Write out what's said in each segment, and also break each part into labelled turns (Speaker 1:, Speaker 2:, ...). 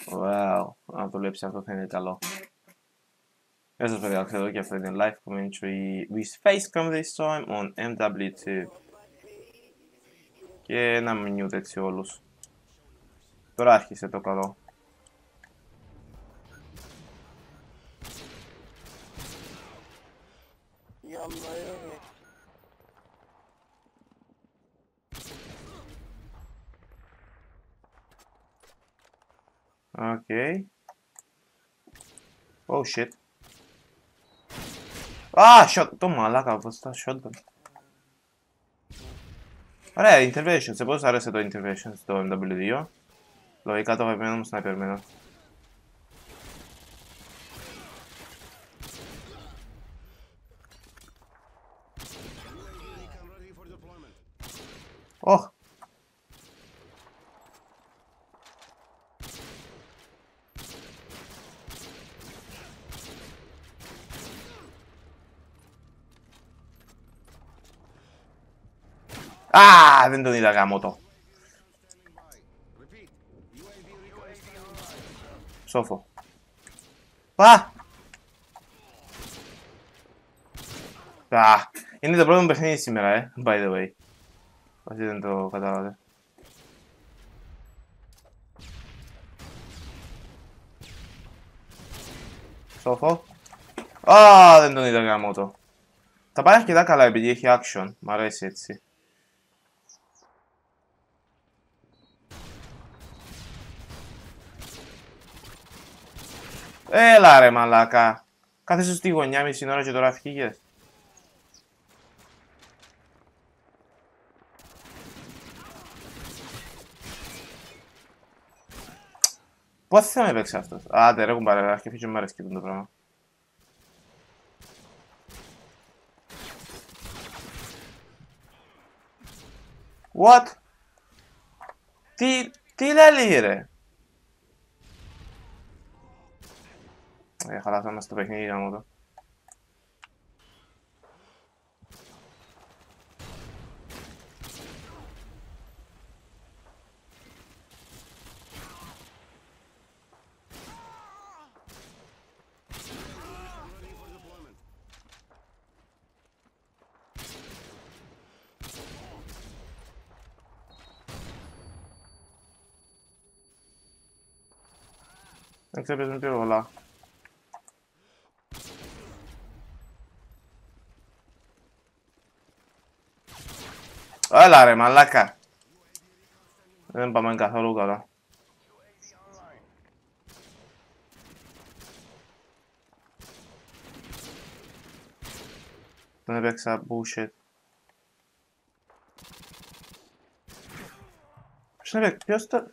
Speaker 1: Wow, αν το δουλέψει αυτό θα είναι καλό. Γεια σας παιδιά, ξέρω και αυτό είναι live commentary with Facecam this time on MW2. Και να μην μute έτσι όλους. Τώρα άρχισε το καλό. Okay. Oh shit. Shot. Το μαλάκα, πώς τα shotgun. Ωραία, intervention. Σε πώς άρεσε το intervention στο MW2. Λογικά το αγαπημένο μου sniper μένω. Ωχ. Δεν τον είδα γαμώτο. Σόφο. Είναι το πρώτο παιχνίδι σήμερα, by the way. Όσοι δεν το κατάλαβατε. Σόφο. Δεν τον είδα γαμώτο. Θα πάει αρκετά καλά επειδή έχει action. Μ' αρέσει έτσι. Έλα ρε μαλάκα. Κάθεσαι στη γωνιά μισή ώρα και τώρα φύγες. Πότε θα με παίξει αυτός. Άντε ρε κουμπάρε, και φύγει μου αρέσει το πράγμα. What? Τι λέει ρε. Χαλάσαμε στο παιχνίδι να μου το. Δεν ξέρω παίζουν πιο πολλά. Έλα ρε μαλάκα. Δεν πάμε καθόλου καλά. Δεν έπαιξα bullshit. Ποιος το...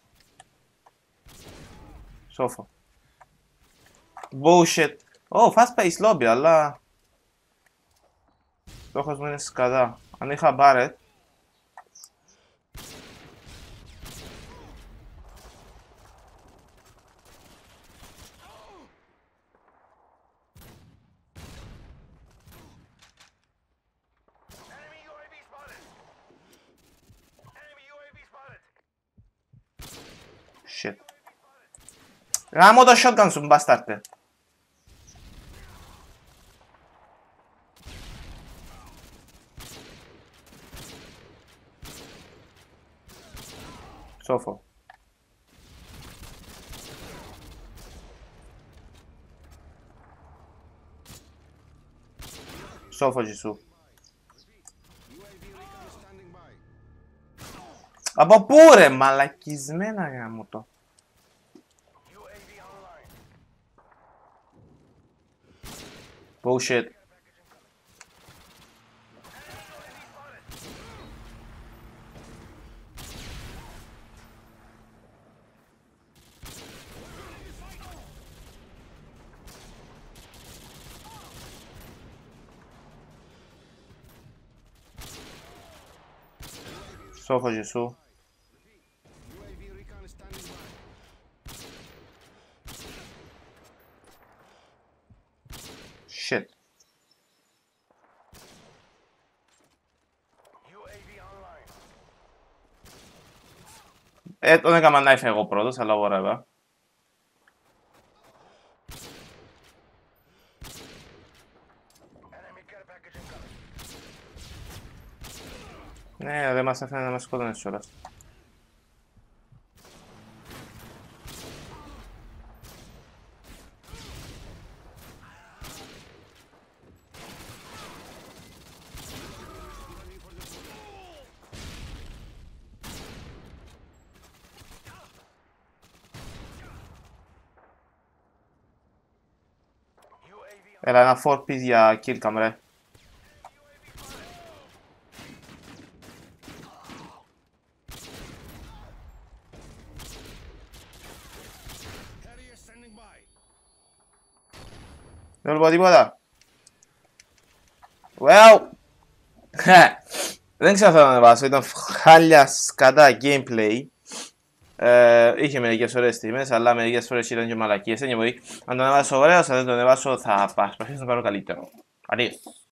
Speaker 1: Σόφο. Bullshit. Fast paced lobby, αλλά... Στόχος μου είναι σκαδά. Αν είχα Barret... Shit. Γάμω το shotgun σου, μπαστάρτε. Σόφο. Σόφο Ζησού. Από πού ρε μαλακισμένα γάμο το. Bullshit. Σόφο Ζησού. Shit. Τον έκανα knife εγώ πρώτος, αλλά whatever. Ναι, δεν μας έφερε να μας σκότωνες κιόλας. Έλα ένα 4-piece για kill cam ρε. Δεν βλέπω τίποτα. Well. Δεν ξέρω αν θα το ανεβάσω, ήταν χάλια σκατά gameplay. Είχε μερικές ωραίες στιγμές, αλλά μερικές φορές ήταν και μαλακίες. Anyway, αν το ανεβάσω ωραίο, αν δεν το ανεβάσω θα προσπαθήσω να πάρω καλύτερο. Adiós.